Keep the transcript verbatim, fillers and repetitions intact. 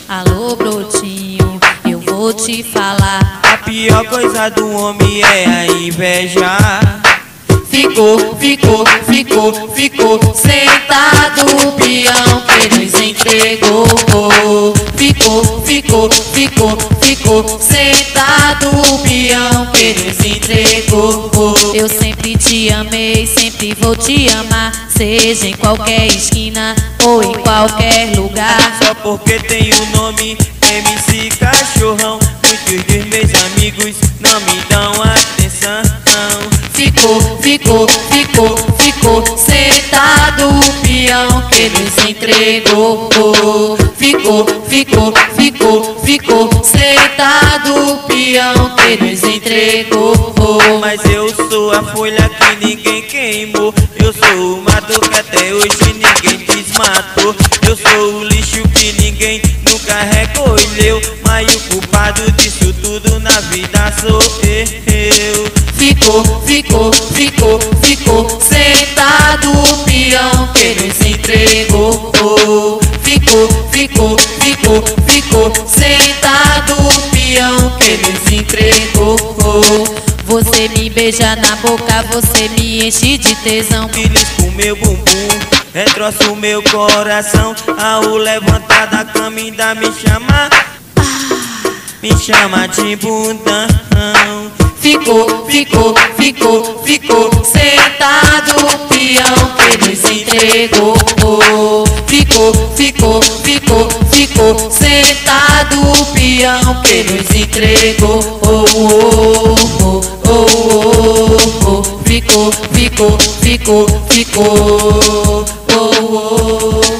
Alô, brotinho, eu vou te falar. A pior coisa do homem é a inveja. Ficou, ficou, ficou, ficou sentado o peão que nos entregou. Ficou, ficou, ficou, ficou sentado o peão que nos entregou. Eu sempre te amei, sempre vou te amar, seja em qualquer esquina ou em qualquer lugar. Só porque tem o nome M C Cachorrão, muitos dos meus amigos não me dão atenção. Ficou, ficou, ficou, ficou sentado o peão que nos entregou. Ficou, ficou, ficou, ficou sentado o peão que nos entregou. Mas eu sou a folha que ninguém queimou, eu sou o mato que até hoje ninguém desmatou. Eu sou o lixo que ninguém nunca recolheu, mas o culpado disso tudo na vida sou eu. Ficou, ficou, ficou, ficou sentado o peão que nos entregou. Ficou, ficou, ficou, ficou sentado o peão que nos entregou. Você me beija na boca, você me enche de tesão. Belisco meu bumbum, retroço o meu coração. Ao levantar da cama ainda me chama, me chama de bundão. Ficou, ficou, ficou, ficou sentado o peão que nos entregou. Ficou, ficou, ficou, ficou sentado o peão que nos entregou. Oh, oh, oh, oh, oh, oh. Ficou, ficou, ficou, ficou. Oh, oh, oh.